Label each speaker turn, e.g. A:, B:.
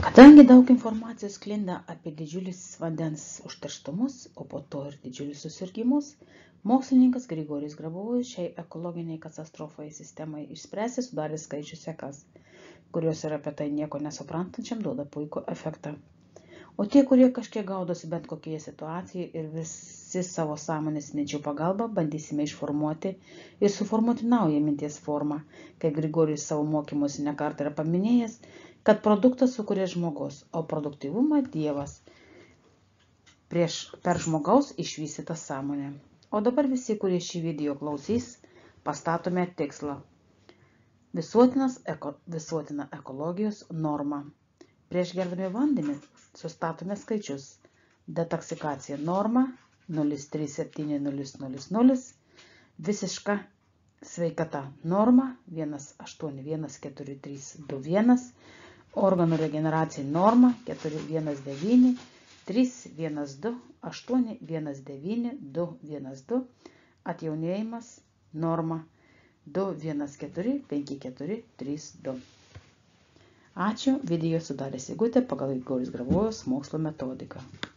A: Kadangi daug informacijos sklinda apie didžiulius vandens užterštumus, o po to ir didžiulius susirgimus, mokslininkas Grigorijus Grabovojus šiai ekologiniai katastrofai sistemai išspręsti sudarė skaičių sekas, kurios ir apie tai nieko nesuprantančiam duoda puikų efektą. O tie, kurie kažkiek gaudosi bent kokioje situacijoje ir visi savo sąmonės minčių pagalba bandysime išformuoti ir suformuoti naują minties formą, kaip Grigorijus savo mokymuose nekartą yra paminėjęs, kad produktą sukuria žmogus, o produktyvumą Dievas per žmogaus išvystytą sąmonę. O dabar visi, kurie šį video klausys, pastatome tikslą. Visuotina ekologijos norma. Prieš gerdami vandenį sustatome skaičius. Detoksikacija norma 0,3700, visiška sveikata norma 1,81431, organų regeneracija norma 419 312 819 212, atjaunėjimas norma 214 5432. Ačiū, video sudarė Sigutė pagal Grigorijus Grabovojus mokslo metodiką.